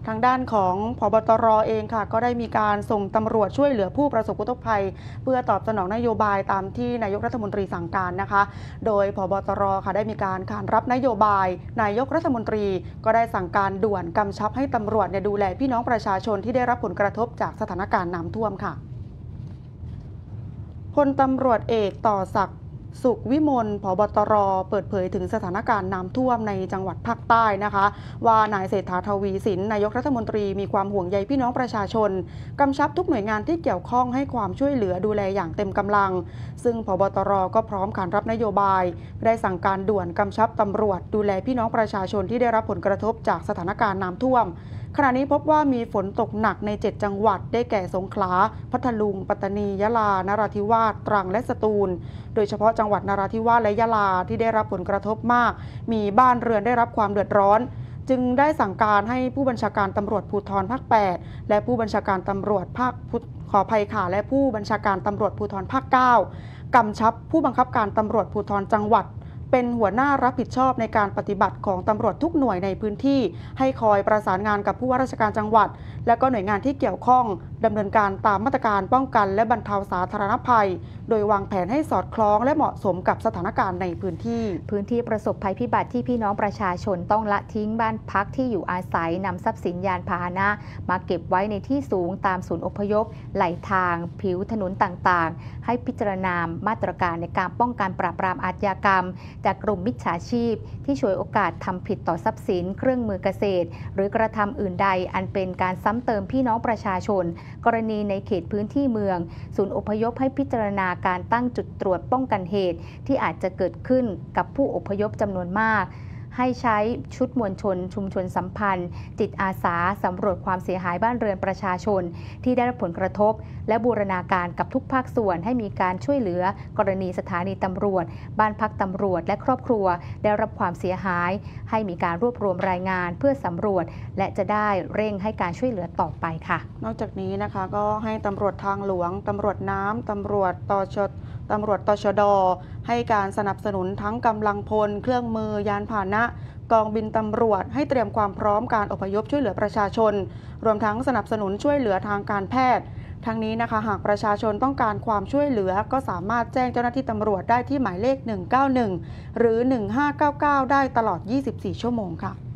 ทางด้านของผบตรเองค่ะก็ได้มีการส่งตำรวจช่วยเหลือผู้ประสบอุทกภัยเพื่อตอบสนองนโยบายตามที่นายกรัฐมนตรีสั่งการนะคะโดยผบตรค่ะได้มีการขานรับนโยบายนายกรัฐมนตรีก็ได้สั่งการด่วนกำชับให้ตำรวจดูแลพี่น้องประชาชนที่ได้รับผลกระทบจากสถานการณ์น้ำท่วมค่ะพลตำรวจเอกต่อศักดิ์สุขวิมลผบตรเปิดเผยถึงสถานการณ์น้ำท่วมในจังหวัดภาคใต้นะคะว่านายเศรษฐาทวีสินนายกรัฐมนตรีมีความห่วงใยพี่น้องประชาชนกำชับทุกหน่วยงานที่เกี่ยวข้องให้ความช่วยเหลือดูแลอย่างเต็มกำลังซึ่งผบตรก็พร้อมขานรับนโยบายได้สั่งการด่วนกำชับตำรวจดูแลพี่น้องประชาชนที่ได้รับผลกระทบจากสถานการณ์น้ำท่วมขณะนี้พบว่ามีฝนตกหนักใน7จังหวัดได้แก่สงขลาพัทลุงปัตตานียะลานราธิวาสตรังและสตูลโดยเฉพาะจังหวัดนราธิวาสและยะลาที่ได้รับผลกระทบมากมีบ้านเรือนได้รับความเดือดร้อนจึงได้สั่งการให้ผู้บัญชาการตำรวจภูธรภาค8และผู้บัญชาการตำรวจภาคขออภัยค่ะและผู้บัญชาการตำรวจภูธรภาค9กำชับผู้บังคับการตำรวจภูธรจังหวัดเป็นหัวหน้ารับผิดชอบในการปฏิบัติของตำรวจทุกหน่วยในพื้นที่ให้คอยประสานงานกับผู้ว่าราชการจังหวัดและก็หน่วยงานที่เกี่ยวข้องดำเนินการตามมาตรการป้องกันและบรรเทาสาธารณภัยโดยวางแผนให้สอดคล้องและเหมาะสมกับสถานการณ์ในพื้นที่ประสบภัยพิบัติที่พี่น้องประชาชนต้องละทิ้งบ้านพักที่อยู่อาศัยนำทรัพย์สินยานพาหนะมาเก็บไว้ในที่สูงตามศูนย์อพยพไหลทางผิวถนนต่างๆให้พิจารณามาตรการในการป้องกันปราบปรามอาชญากรรมจากกลุ่มมิจฉาชีพที่ฉวยโอกาสทำผิดต่อทรัพย์สินเครื่องมือเกษตรหรือกระทำอื่นใดอันเป็นการซ้ำเติมพี่น้องประชาชนกรณีในเขตพื้นที่เมืองศูนย์อพยพให้พิจารณาการตั้งจุดตรวจป้องกันเหตุที่อาจจะเกิดขึ้นกับผู้อพยพจำนวนมากให้ใช้ชุดมวลชนชุมชนสัมพันธ์จิตอาสาสำรวจความเสียหายบ้านเรือนประชาชนที่ได้รับผลกระทบและบูรณาการกับทุกภาคส่วนให้มีการช่วยเหลือกรณีสถานีตำรวจบ้านพักตำรวจและครอบครัวได้รับความเสียหายให้มีการรวบรวมรายงานเพื่อสำรวจและจะได้เร่งให้การช่วยเหลือต่อไปค่ะนอกจากนี้นะคะก็ให้ตำรวจทางหลวงตำรวจน้ำตำรวจตชด.ให้การสนับสนุนทั้งกำลังพลเครื่องมือยานพาหนะกองบินตำรวจให้เตรียมความพร้อมการอพยพช่วยเหลือประชาชนรวมทั้งสนับสนุนช่วยเหลือทางการแพทย์ทั้งนี้นะคะหากประชาชนต้องการความช่วยเหลือก็สามารถแจ้งเจ้าหน้าที่ตำรวจได้ที่หมายเลข191หรือ1599ได้ตลอด24ชั่วโมงค่ะ